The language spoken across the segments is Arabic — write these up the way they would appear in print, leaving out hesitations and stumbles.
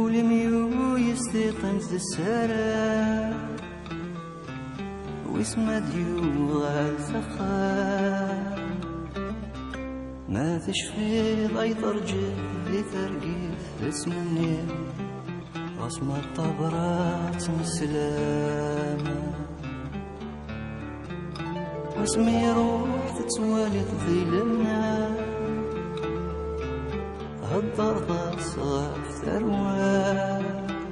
ولميو يستيقن السارة واسم ديو غالثخا ما تشفي ضي ترجف ذي ترقيف اسم النيل غصم الطبرات مسلامة واسمي روح تتوالي ظلمنا هالضربة صاف ثروة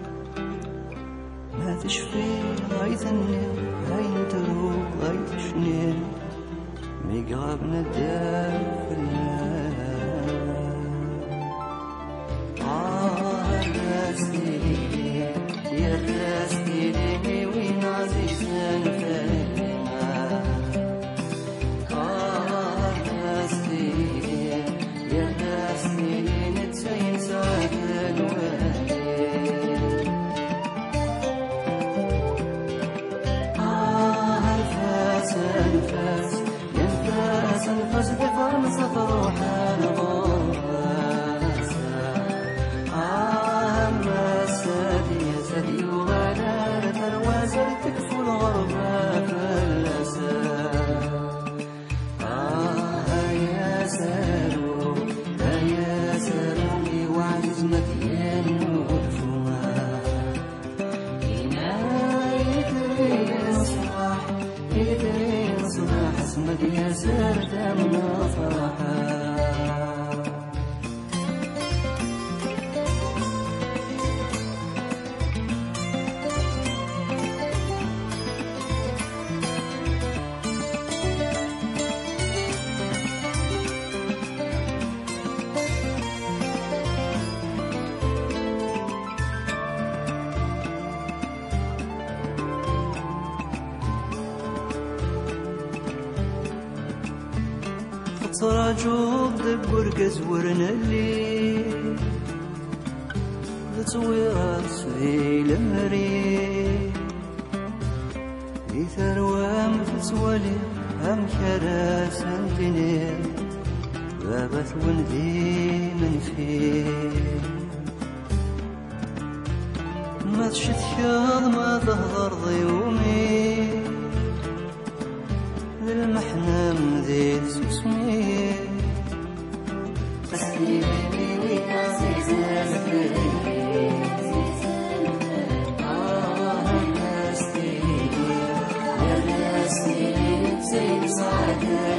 ما تشفي غاية النيل هاي نترو غاية شنيل ميقرب ندار في الراستي يا راستي لي وين عزيزان فاهمة راستي يا راستي نتسين ساعة الوالد الفاس الفاس أنفاس بفر مسافر روحان غراسة سادي يا سادي وغلالة الوازر تكفو الغربة فلسة يا سالو يا سالو وعجز مكيان ودفوها يدري صباح يدري صباح اسمك يا سرد من فرحة تراجوب دبر قزورن اللي تصويرات في المري ثروام تسولي هم كراس انتنين غابت وندي من فيه ما تشتكاض ما تهضر ضيومي للمحنم ذي سوسمي تسليمي ويعزيزنا ناستي يا ناستي زي صعدة